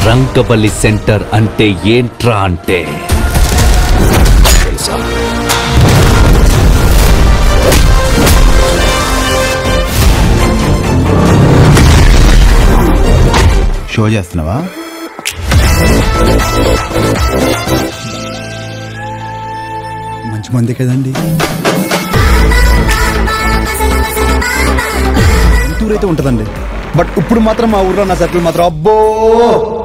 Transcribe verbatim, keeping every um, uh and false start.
Rangabali centre అంటే ఏంట్రా అంటే తెలుసా? షో చేస్తున్నావా? మంచి మంది కదండి. ఊరైతే ఉంటుందండి, బట్ ఇప్పుడు మాత్రం మా ఊర్లో నా సెటిల్ మాత్రం అబ్బో